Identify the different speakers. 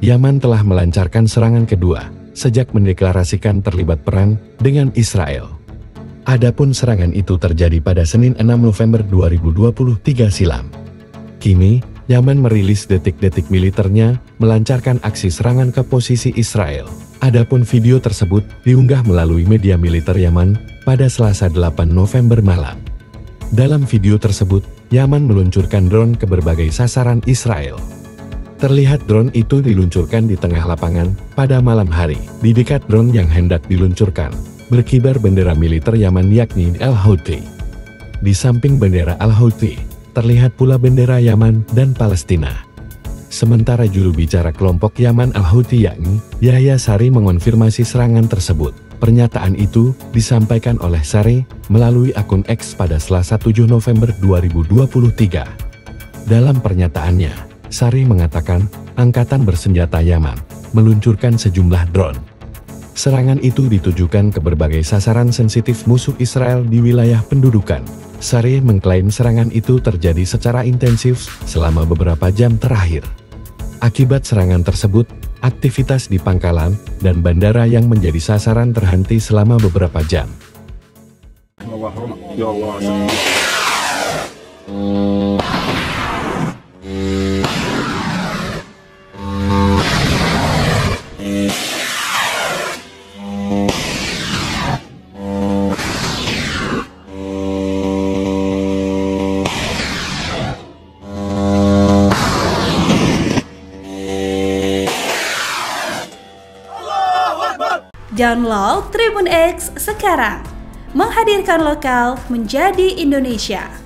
Speaker 1: Yaman telah melancarkan serangan kedua sejak mendeklarasikan terlibat perang dengan Israel. Adapun serangan itu terjadi pada Senin 6 November 2023 silam. Kini, Yaman merilis detik-detik militernya melancarkan aksi serangan ke posisi Israel. Adapun video tersebut diunggah melalui media militer Yaman pada Selasa 8 November malam. Dalam video tersebut, Yaman meluncurkan drone ke berbagai sasaran Israel. Terlihat drone itu diluncurkan di tengah lapangan pada malam hari. Di dekat drone yang hendak diluncurkan, berkibar bendera militer Yaman yakni Al-Houthi. Di samping bendera Al-Houthi, terlihat pula bendera Yaman dan Palestina. Sementara juru bicara kelompok Yaman Al-Houthi yakni Yahya Sari mengonfirmasi serangan tersebut. Pernyataan itu disampaikan oleh Sari melalui akun X pada Selasa 7 November 2023. Dalam pernyataannya, Sari mengatakan Angkatan Bersenjata Yaman meluncurkan sejumlah drone. Serangan itu ditujukan ke berbagai sasaran sensitif musuh Israel di wilayah pendudukan. Sari mengklaim serangan itu terjadi secara intensif selama beberapa jam terakhir. Akibat serangan tersebut, aktivitas di pangkalan dan bandara yang menjadi sasaran terhenti selama beberapa jam.
Speaker 2: Download Tribun X sekarang, menghadirkan lokal menjadi Indonesia.